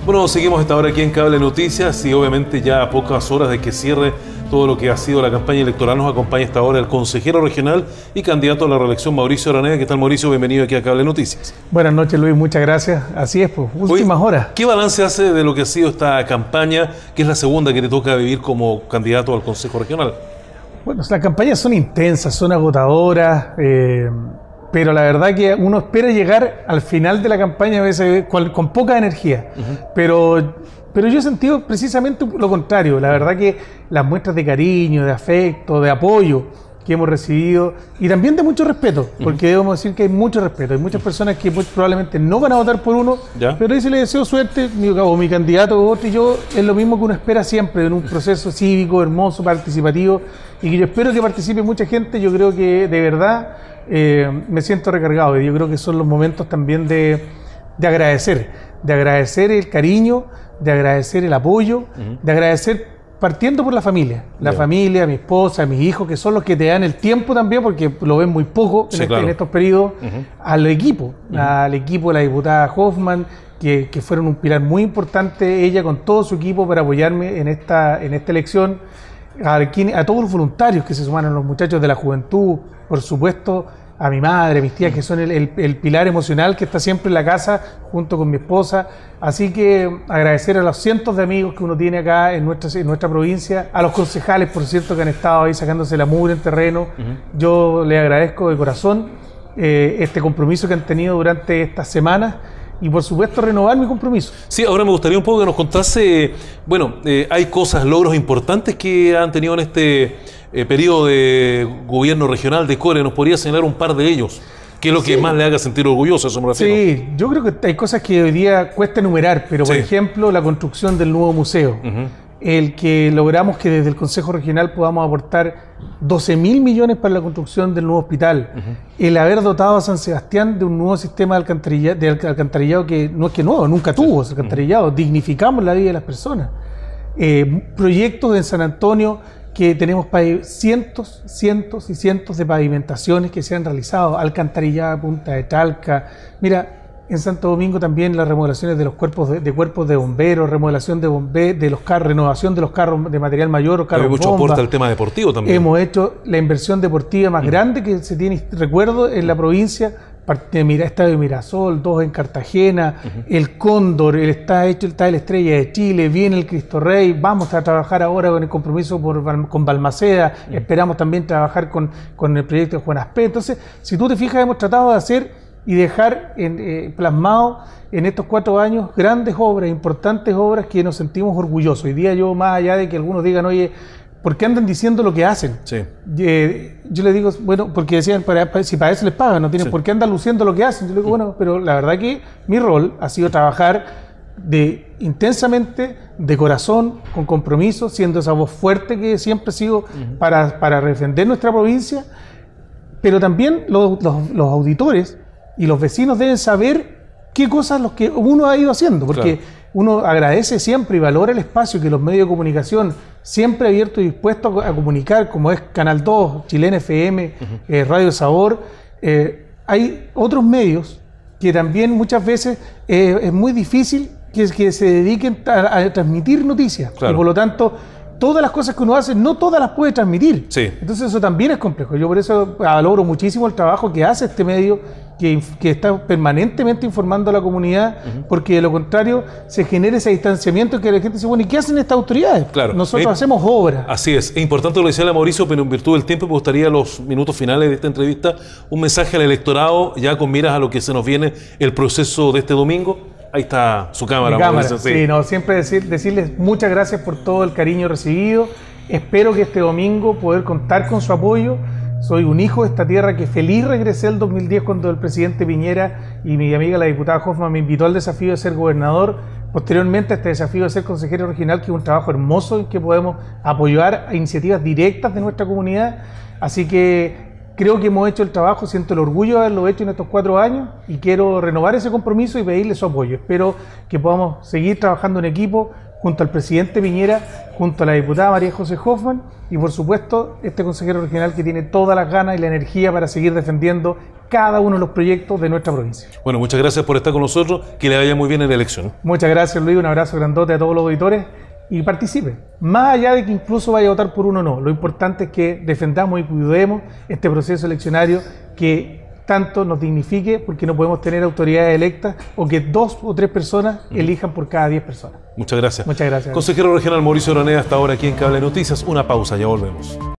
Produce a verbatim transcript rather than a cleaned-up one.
Bueno, seguimos esta hora aquí en Cable Noticias y obviamente ya a pocas horas de que cierre todo lo que ha sido la campaña electoral nos acompaña esta hora el consejero regional y candidato a la reelección Mauricio Araneda. ¿Qué tal, Mauricio? Bienvenido aquí a Cable Noticias. Buenas noches, Luis, muchas gracias. Así es, pues, últimas Oye, horas. ¿Qué balance hace de lo que ha sido esta campaña, que es la segunda que te toca vivir como candidato al Consejo Regional? Bueno, las campañas son intensas, son agotadoras, eh, pero la verdad que uno espera llegar al final de la campaña a veces con, con poca energía, uh-huh. pero, pero yo he sentido precisamente lo contrario. La verdad que las muestras de cariño, de afecto, de apoyo que hemos recibido y también de mucho respeto, porque uh-huh. debemos decir que hay mucho respeto. Hay muchas personas que muy probablemente no van a votar por uno, ¿ya? Pero ahí se le deseo suerte, mi, o mi candidato o otro, y yo es lo mismo que uno espera siempre en un proceso cívico, hermoso, participativo, y que yo espero que participe mucha gente. Yo creo que de verdad eh, me siento recargado, y yo creo que son los momentos también de, de agradecer, de agradecer el cariño, de agradecer el apoyo, uh-huh. de agradecer partiendo por la familia, la yeah. familia, mi esposa, mis hijos, que son los que te dan el tiempo también, porque lo ven muy poco en, sí, este, claro. en estos periodos, uh-huh. al equipo, uh-huh. al equipo de la diputada Hoffman, que, que fueron un pilar muy importante, ella con todo su equipo para apoyarme en esta, en esta elección, a, a todos los voluntarios que se sumaron, los muchachos de la juventud, por supuesto, a mi madre, a mis tías, que son el, el, el pilar emocional que está siempre en la casa junto con mi esposa. Así que agradecer a los cientos de amigos que uno tiene acá en nuestra, en nuestra provincia, a los concejales, por cierto, que han estado ahí sacándose la mugre en terreno. Uh-huh. Yo les agradezco de corazón eh, este compromiso que han tenido durante estas semanas y, por supuesto, renovar mi compromiso. Sí, ahora me gustaría un poco que nos contase, bueno, eh, hay cosas, logros importantes que han tenido en este Eh, periodo de gobierno regional de Core. ¿Nos podría señalar un par de ellos? ¿Qué es lo sí. que más le haga sentir orgulloso? Eso me refiero. Sí, yo creo que hay cosas que hoy día cuesta enumerar, pero sí. por ejemplo, la construcción del nuevo museo. Uh-huh. El que logramos que desde el Consejo Regional podamos aportar doce mil millones para la construcción del nuevo hospital. Uh-huh. El haber dotado a San Sebastián de un nuevo sistema de alcantarillado, de alcantarillado que no es que nuevo, nunca tuvo ese alcantarillado. Uh-huh. Dignificamos la vida de las personas. Eh, proyectos en San Antonio, que tenemos cientos, cientos y cientos de pavimentaciones que se han realizado, alcantarillada, Punta de Talca. Mira, en Santo Domingo también las remodelaciones de los cuerpos de, de cuerpos de bomberos, remodelación de bomberos, de los carros, renovación de los carros de material mayor, carros Hay mucho aporte al tema deportivo también. Hemos hecho la inversión deportiva más mm. grande que se tiene, recuerdo, en la provincia. Mira, Estadio Mirasol, dos en Cartagena, uh-huh. el Cóndor, el, está hecho está el Estrella de Chile, viene el Cristo Rey, vamos a trabajar ahora con el compromiso por, con Balmaceda, uh-huh. esperamos también trabajar con, con el proyecto de Juan Aspé. Entonces, si tú te fijas, hemos tratado de hacer y dejar en, eh, plasmado en estos cuatro años grandes obras, importantes obras que nos sentimos orgullosos. Hoy día yo, más allá de que algunos digan, oye, ¿por qué andan diciendo lo que hacen? Sí. Eh, yo les digo, bueno, porque decían, para, para, si para eso les pagan, no tienen sí. por qué andan luciendo lo que hacen. Yo les digo, bueno, pero la verdad que mi rol ha sido trabajar de intensamente, de corazón, con compromiso, siendo esa voz fuerte que siempre he sido uh-huh. para, para defender nuestra provincia, pero también los, los, los auditores y los vecinos deben saber qué cosas los que uno ha ido haciendo, porque claro. uno agradece siempre y valora el espacio que los medios de comunicación siempre abiertos y dispuestos a comunicar, como es Canal dos, Chilena F M, uh-huh. eh, Radio Sabor. Eh, hay otros medios que también muchas veces eh, es muy difícil que, que se dediquen a, a transmitir noticias. Claro. Y por lo tanto, todas las cosas que uno hace, no todas las puede transmitir. Sí. Entonces eso también es complejo. Yo por eso valoro muchísimo el trabajo que hace este medio, que, que está permanentemente informando a la comunidad, uh-huh. porque de lo contrario se genera ese distanciamiento que la gente dice, bueno, ¿y qué hacen estas autoridades? Claro. Nosotros es, hacemos obras. Así es. Es importante lo que decía Mauricio, pero en virtud del tiempo me gustaría los minutos finales de esta entrevista, un mensaje al electorado, ya con miras a lo que se nos viene el proceso de este domingo. Ahí está su cámara. Mi cámara. Sí. sí, no, siempre decir, decirles muchas gracias por todo el cariño recibido. Espero que este domingo poder contar con su apoyo. Soy un hijo de esta tierra que feliz regresé el dos mil diez cuando el presidente Piñera y mi amiga la diputada Hoffman me invitó al desafío de ser gobernador. Posteriormente a este desafío de ser consejero regional, que es un trabajo hermoso en que podemos apoyar a iniciativas directas de nuestra comunidad. Así que creo que hemos hecho el trabajo, siento el orgullo de haberlo hecho en estos cuatro años y quiero renovar ese compromiso y pedirle su apoyo. Espero que podamos seguir trabajando en equipo junto al presidente Piñera, junto a la diputada María José Hoffman y por supuesto este consejero regional que tiene todas las ganas y la energía para seguir defendiendo cada uno de los proyectos de nuestra provincia. Bueno, muchas gracias por estar con nosotros, que le vaya muy bien en la elección. Muchas gracias, Luis, un abrazo grandote a todos los auditores y participe. Más allá de que incluso vaya a votar por uno o no, lo importante es que defendamos y cuidemos este proceso eleccionario que tanto nos dignifique, porque no podemos tener autoridades electas o que dos o tres personas elijan por cada diez personas. Muchas gracias. Muchas gracias. Consejero regional Mauricio Araneda, hasta ahora aquí en Cable Noticias. Una pausa, ya volvemos.